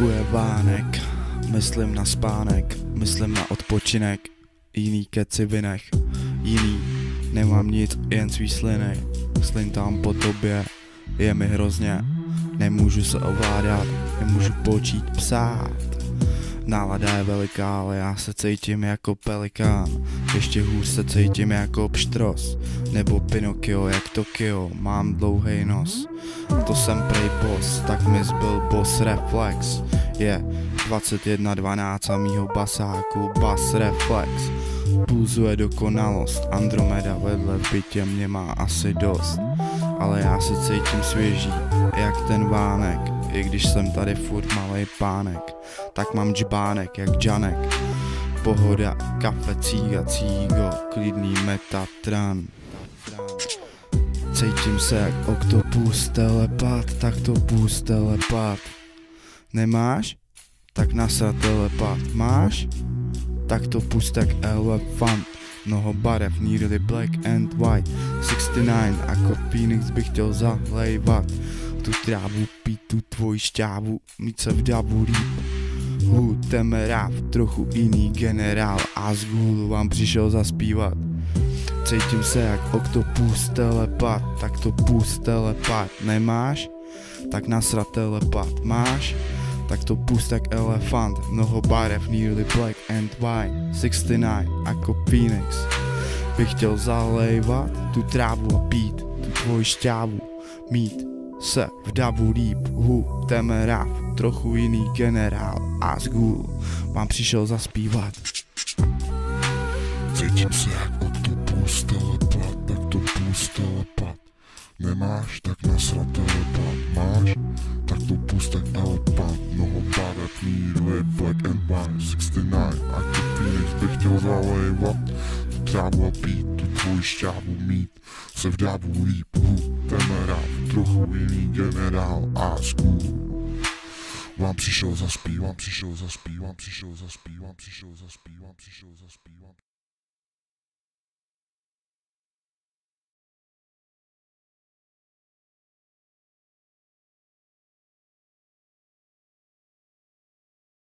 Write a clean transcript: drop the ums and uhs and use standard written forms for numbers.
Venku je vánek, myslím na spánek, myslím na odpočinek, jiný keci vynech, jiný, nemám nic, jen svý sliny, slintám po tobě, je mi hrozně, nemůžu se ovládat, nemůžu počít psát. Nálada je veliká, ale já se cítím jako pelikán, ještě hůř se cítím jako pštros, nebo Pinokio jak Tokio, mám dlouhej nos. To jsem prej boss, tak mi zbyl boss reflex, je 21:12 a mýho basáku bass reflex. Pulzuje dokonalost, Andromeda vedle v bytě mě má asi dost, ale já se cítím svěží, jak ten vánek, i když jsem tady furt malej pánek, tak mám džbánek jak Janek. Pohoda, kafe, cígo, klidný Metatran. Cítím se jak oktopus telepat, tak to pus telepat. Nemáš? Tak nasrat telepat. Máš? Tak to pust jak elefant. Mnoho barev, nearly black and white. 69, jako Phoenix bych chtěl zahlejvat. Tu trávu, pít tu tvoji šťávu, mít se v davu líp. Temeráv, trochu jiný generál a z Google vám přišel zaspívat. Cítím se jak oktopus telepat, tak to pust telepat. Nemáš? Tak nasrat telepat. Máš? Tak to pust jak elefant. Mnoho barev, nearly black and white. 69, jako Phoenix bych chtěl zalejvat tu trávu a pít tu tvoji šťávu, mít se v davu líp. Temeráv, trochu jiný generál a z Google vám přišel zaspívat. Cítím se jak oktopus telepat, tak to pust telepat. Nemáš? Tak nasrat telepat. Máš? Tak to pust jak elefant. Mnoho barev, nearly black and white. 69, jako Phoenix bych chtěl zalejvat tu trávu a pít tu tvoji šťávu, mít se v davu líp. Temeráv, trochu jiný generál a z Google vám přišel zaspívat.